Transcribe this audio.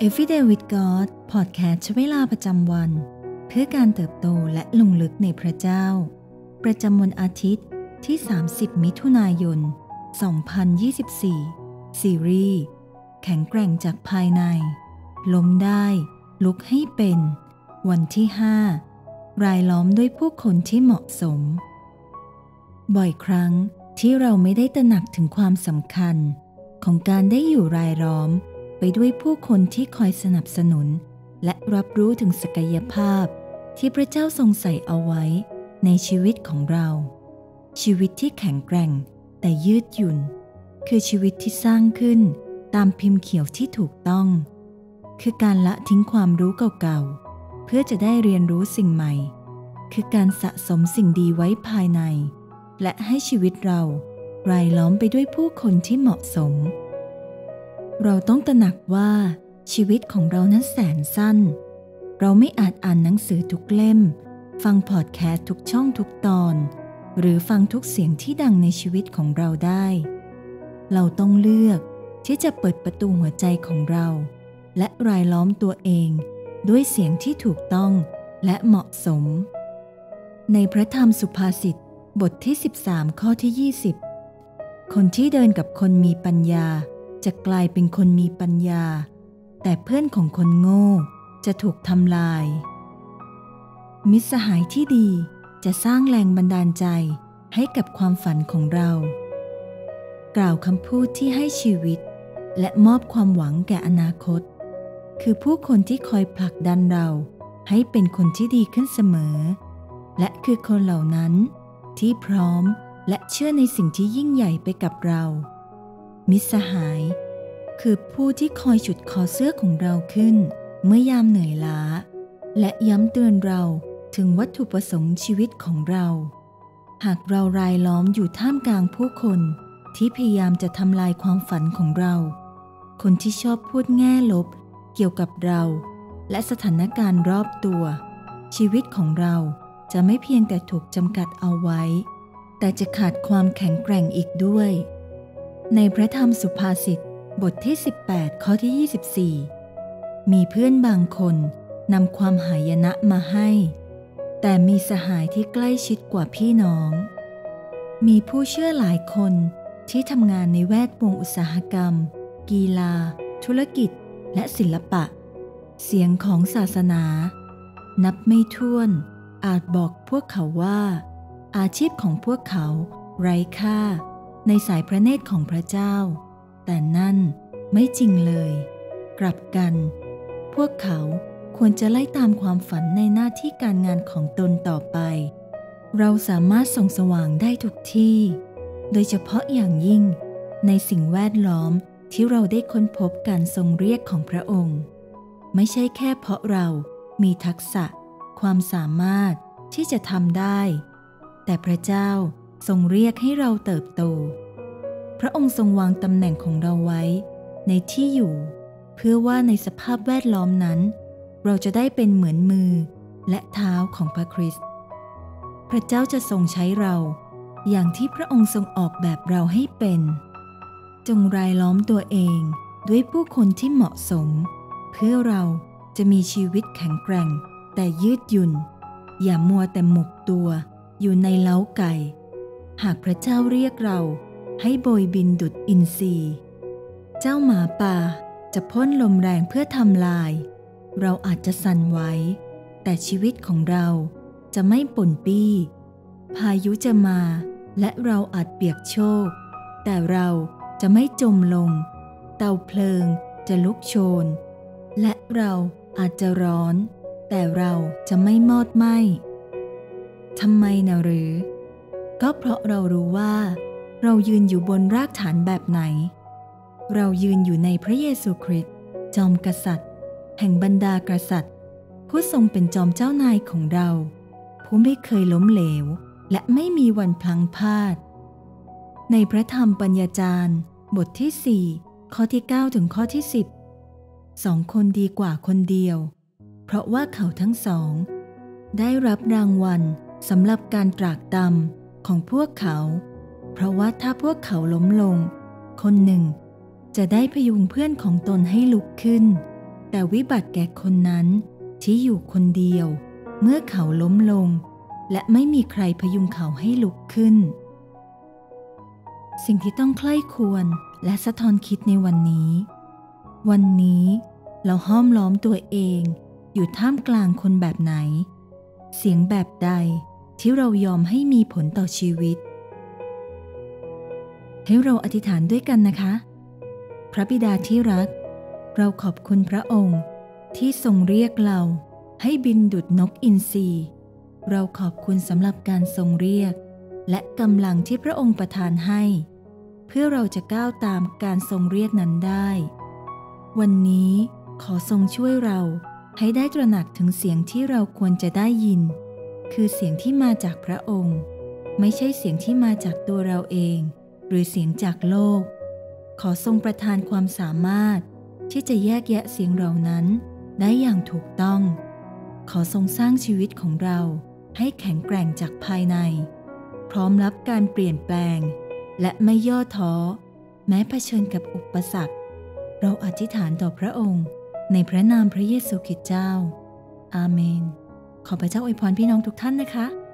Everyday with God พอดแคสต์ใช้เวลาประจำวันเพื่อการเติบโตและลงลึกในพระเจ้าประจำวันอาทิตย์ที่ 30 มิถุนายน 2024 ซีรีส์แข็งแกร่งจากภายในล้มได้ลุกให้เป็นวันที่ 5 รายล้อมด้วยผู้คนที่เหมาะสมบ่อยครั้งที่เราไม่ได้ตระหนักถึงความสำคัญของการได้อยู่รายล้อมไปด้วยผู้คนที่คอยสนับสนุนและรับรู้ถึงศักยภาพที่พระเจ้าทรงใส่เอาไว้ในชีวิตของเราชีวิตที่แข็งแกร่งแต่ยืดหยุ่นคือชีวิตที่สร้างขึ้นตามพิมพ์เขียวที่ถูกต้องคือการละทิ้งความรู้เก่าๆเพื่อจะได้เรียนรู้สิ่งใหม่คือการสะสมสิ่งดีไว้ภายในและให้ชีวิตเรารายล้อมไปด้วยผู้คนที่เหมาะสมเราต้องตระหนักว่าชีวิตของเรานั้นแสนสั้นเราไม่อาจอ่านหนังสือทุกเล่มฟังพอดแคสต์ทุกช่องทุกตอนหรือฟังทุกเสียงที่ดังในชีวิตของเราได้เราต้องเลือกที่จะเปิดประตูหัวใจของเราและรายล้อมตัวเองด้วยเสียงที่ถูกต้องและเหมาะสมในพระธรรมสุภาษิตบทที่ 13 ข้อที่ 20 คนที่เดินกับคนมีปัญญาจะกลายเป็นคนมีปัญญาแต่เพื่อนของคนโง่จะถูกทำลายมิตรสหายที่ดีจะสร้างแรงบันดาลใจให้กับความฝันของเรากล่าวคำพูดที่ให้ชีวิตและมอบความหวังแก่อนาคตคือผู้คนที่คอยผลักดันเราให้เป็นคนที่ดีขึ้นเสมอและคือคนเหล่านั้นที่พร้อมและเชื่อในสิ่งที่ยิ่งใหญ่ไปกับเรามิตรสหายคือผู้ที่คอยฉุดคอเสื้อของเราขึ้นเมื่อยามเหนื่อยล้าและย้ำเตือนเราถึงวัตถุประสงค์ชีวิตของเราหากเรารายล้อมอยู่ท่ามกลางผู้คนที่พยายามจะทำลายความฝันของเราคนที่ชอบพูดแง่ลบเกี่ยวกับเราและสถานการณ์รอบตัวชีวิตของเราจะไม่เพียงแต่ถูกจำกัดเอาไว้แต่จะขาดความแข็งแกร่งอีกด้วยในพระธรรมสุภาษิตบทที่ 18 ข้อที่ 24 มีเพื่อนบางคนนำความหายนะมาให้แต่มีสหายที่ใกล้ชิดกว่าพี่น้องมีผู้เชื่อหลายคนที่ทำงานในแวดวงอุตสาหกรรมกีฬาธุรกิจและศิลปะเสียงของศาสนานับไม่ถ้วนอาจบอกพวกเขาว่าอาชีพของพวกเขาไร้ค่าในสายพระเนตรของพระเจ้าแต่นั่นไม่จริงเลยกลับกันพวกเขาควรจะไล่ตามความฝันในหน้าที่การงานของตนต่อไปเราสามารถส่องสว่างได้ทุกที่โดยเฉพาะอย่างยิ่งในสิ่งแวดล้อมที่เราได้ค้นพบการทรงเรียกของพระองค์ไม่ใช่แค่เพราะเรามีทักษะความสามารถที่จะทำได้แต่พระเจ้าทรงเรียกให้เราเติบโตพระองค์ทรงวางตำแหน่งของเราไว้ในที่อยู่เพื่อว่าในสภาพแวดล้อมนั้นเราจะได้เป็นเหมือนมือและเท้าของพระคริสต์พระเจ้าจะทรงใช้เราอย่างที่พระองค์ทรงออกแบบเราให้เป็นจงรายล้อมตัวเองด้วยผู้คนที่เหมาะสมเพื่อเราจะมีชีวิตแข็งแกร่งแต่ยืดหยุ่นอย่ามัวแต่หมกตัวอยู่ในเล้าไก่หากพระเจ้าเรียกเราให้โบยบินดุจอินทรีเจ้าหมาป่าจะพ่นลมแรงเพื่อทำลายเราอาจจะสั่นไหวแต่ชีวิตของเราจะไม่ป่นปี้พายุจะมาและเราอาจเปียกโชกแต่เราจะไม่จมลงเตาเพลิงจะลุกโชนและเราอาจจะร้อนแต่เราจะไม่มอดไหม้ทำไมนะหรือก็เพราะเรารู้ว่าเรายืนอยู่บนรากฐานแบบไหนเรายืนอยู่ในพระเยซูคริสต์จอมกษัตริย์แห่งบรรดากษัตริย์ผู้ทรงเป็นจอมเจ้านายของเราผู้ไม่เคยล้มเหลวและไม่มีวันพลั้งพลาดในพระธรรมปัญญาจารย์บทที่ 4 ข้อที่ 9 ถึงข้อที่ 10 2 คนดีกว่าคนเดียวเพราะว่าเขาทั้งสองได้รับรางวัลสำหรับการตรากตรำของพวกเขาเพราะว่าถ้าพวกเขาล้มลงคนหนึ่งจะได้พยุงเพื่อนของตนให้ลุกขึ้นแต่วิบัติแก่คนนั้นที่อยู่คนเดียวเมื่อเขาล้มลงและไม่มีใครพยุงเขาให้ลุกขึ้นสิ่งที่ต้องใคร่ควรและสะท้อนคิดในวันนี้เราห้อมล้อมตัวเองอยู่ท่ามกลางคนแบบไหนเสียงแบบใดที่เรายอมให้มีผลต่อชีวิตให้เราอธิษฐานด้วยกันนะคะพระบิดาที่รักเราขอบคุณพระองค์ที่ทรงเรียกเราให้บินดุจนกอินทรีเราขอบคุณสำหรับการทรงเรียกและกำลังที่พระองค์ประทานให้เพื่อเราจะก้าวตามการทรงเรียกนั้นได้วันนี้ขอทรงช่วยเราให้ได้ตระหนักถึงเสียงที่เราควรจะได้ยินคือเสียงที่มาจากพระองค์ไม่ใช่เสียงที่มาจากตัวเราเองหรือเสียงจากโลกขอทรงประทานความสามารถที่จะแยกแยะเสียงเหล่านั้นได้อย่างถูกต้องขอทรงสร้างชีวิตของเราให้แข็งแกร่งจากภายในพร้อมรับการเปลี่ยนแปลงและไม่ย่อท้อแม้เผชิญกับอุปสรรคเราอธิษฐานต่อพระองค์ในพระนามพระเยซูคริสต์เจ้าอาเมนขอพระเจ้าอวยพรพี่น้องทุกท่านนะคะ